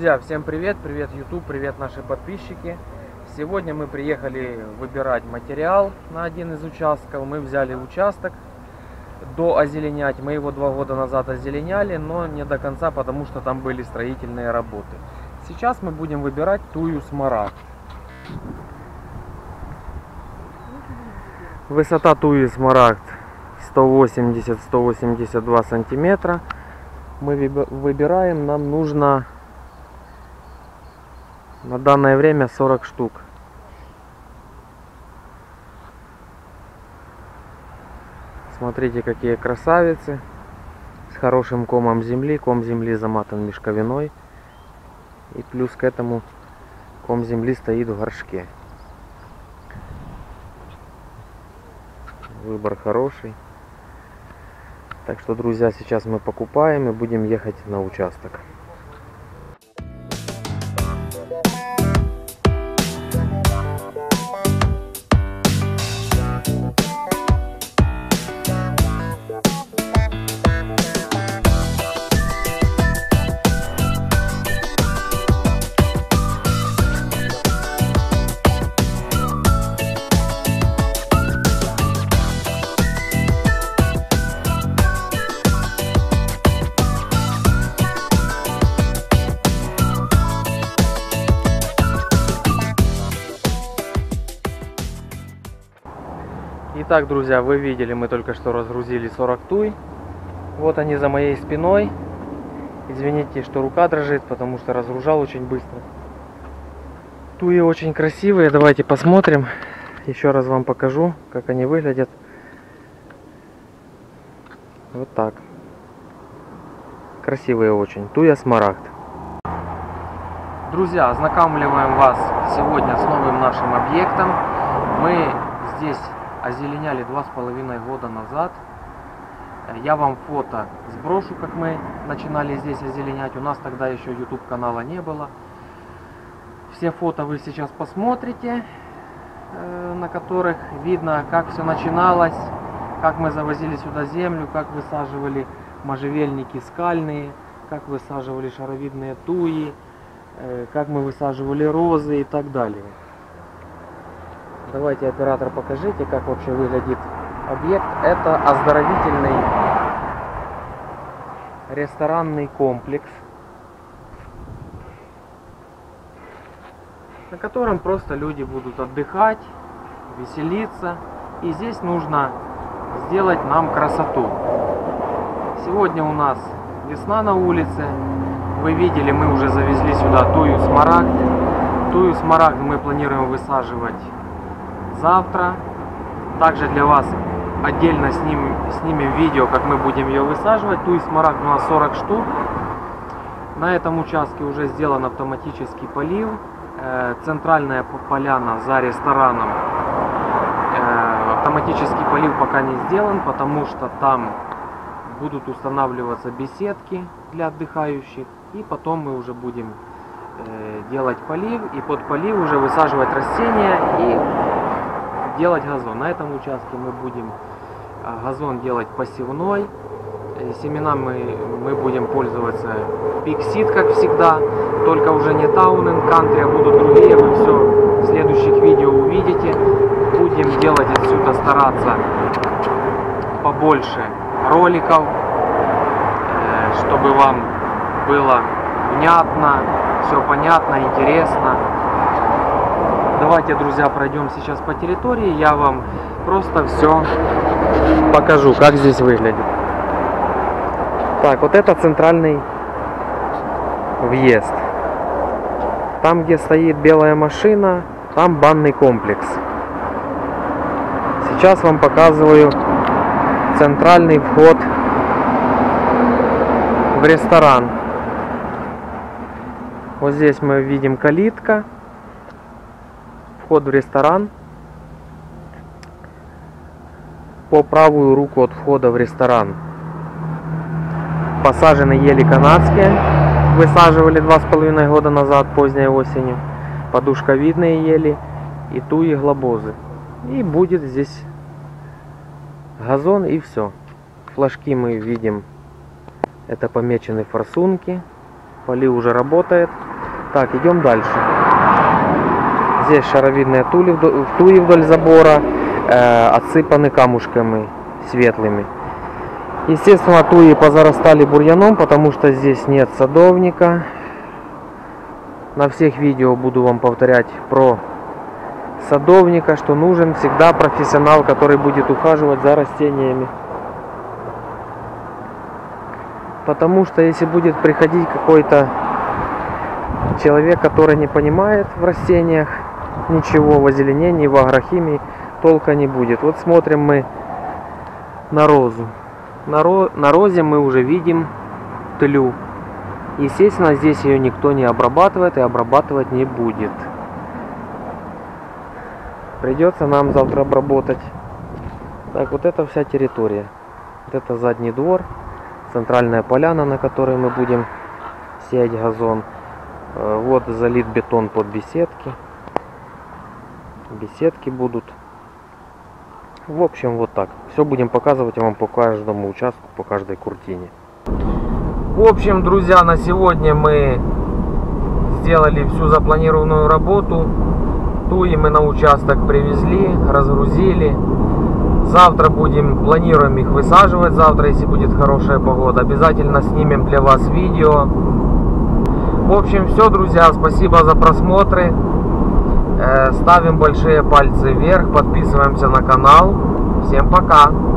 Друзья, всем привет! Привет YouTube, привет наши подписчики! Сегодня мы приехали выбирать материал на один из участков. Мы взяли участок доозеленять. Мы его 2 года назад озеленяли, но не до конца, потому что там были строительные работы. Сейчас мы будем выбирать тую смарагд. Высота туи смарагд 180-182 сантиметра. Мы выбираем, нам нужно на данное время 40 штук. Смотрите, какие красавицы. С хорошим комом земли. Ком земли заматан мешковиной. И плюс к этому ком земли стоит в горшке. Выбор хороший. Так что, друзья, сейчас мы покупаем и будем ехать на участок. Итак, друзья, вы видели, мы только что разгрузили 40 туй. Вот они за моей спиной. Извините, что рука дрожит, потому что разгружал очень быстро. Туи очень красивые, давайте посмотрим. Еще раз вам покажу, как они выглядят. Вот так. Красивые очень. Туя смарагд. Друзья, ознакомливаем вас сегодня с новым нашим объектом. Мы здесь озеленяли 2,5 года назад. Я вам фото сброшу, как мы начинали здесь озеленять. У нас тогда еще YouTube канала не было. Все фото вы сейчас посмотрите, на которых видно, как все начиналось, как мы завозили сюда землю, как высаживали можжевельники скальные, как высаживали шаровидные туи, как мы высаживали розы и так далее. Давайте, оператор, покажите, как вообще выглядит объект. Это оздоровительный ресторанный комплекс, на котором просто люди будут отдыхать, веселиться. И здесь нужно сделать нам красоту. Сегодня у нас весна на улице. Вы видели, мы уже завезли сюда тую смарагд. Тую смарагд мы планируем высаживать завтра. Также для вас отдельно снимем видео, как мы будем ее высаживать. Туи смарагд у нас 40 штук. На этом участке уже сделан автоматический полив. Центральная поляна за рестораном. Автоматический полив пока не сделан, потому что там будут устанавливаться беседки для отдыхающих. И потом мы уже будем делать полив. И под полив уже высаживать растения и делать газон. На этом участке мы будем газон делать посевной. Семена мы будем пользоваться Пиксид, как всегда, только уже не Таунен, Кантри, а будут другие. Вы все в следующих видео увидите. Будем делать отсюда, стараться побольше роликов, чтобы вам было внятно, все понятно, интересно. Давайте, друзья, пройдем сейчас по территории. Я вам просто все покажу, как здесь выглядит. Так, вот это центральный въезд. Там, где стоит белая машина, там банный комплекс. Сейчас вам показываю центральный вход в ресторан. Вот здесь мы видим калитка. Вход в ресторан. По правую руку от входа в ресторан посажены ели канадские. Высаживали 2,5 года назад, поздней осенью. Подушковидные ели и туи глобозы. И будет здесь газон и все. Флажки мы видим. Это помечены форсунки. Полив уже работает. Так, идем дальше. Здесь шаровидные туи вдоль забора, отсыпаны камушками светлыми. Естественно, туи позарастали бурьяном, потому что здесь нет садовника. На всех видео буду вам повторять про садовника, что нужен всегда профессионал, который будет ухаживать за растениями. Потому что если будет приходить какой-то человек, который не понимает в растениях ничего, в озеленении, в агрохимии, толка не будет. Вот смотрим мы на розу. На розе мы уже видим тлю. Естественно, здесь ее никто не обрабатывает и обрабатывать не будет. Придется нам завтра обработать. Так, вот это вся территория. Вот это задний двор, центральная поляна, на которой мы будем сеять газон. Вот залит бетон под беседки. Беседки будут. В общем, вот так. Все будем показывать вам по каждому участку, по каждой куртине. В общем, друзья, на сегодня мы сделали всю запланированную работу. Туи мы на участок привезли, разгрузили. Завтра планируем их высаживать. Завтра, если будет хорошая погода, обязательно снимем для вас видео. В общем, все, друзья, спасибо за просмотры. Ставим большие пальцы вверх, подписываемся на канал. Всем пока!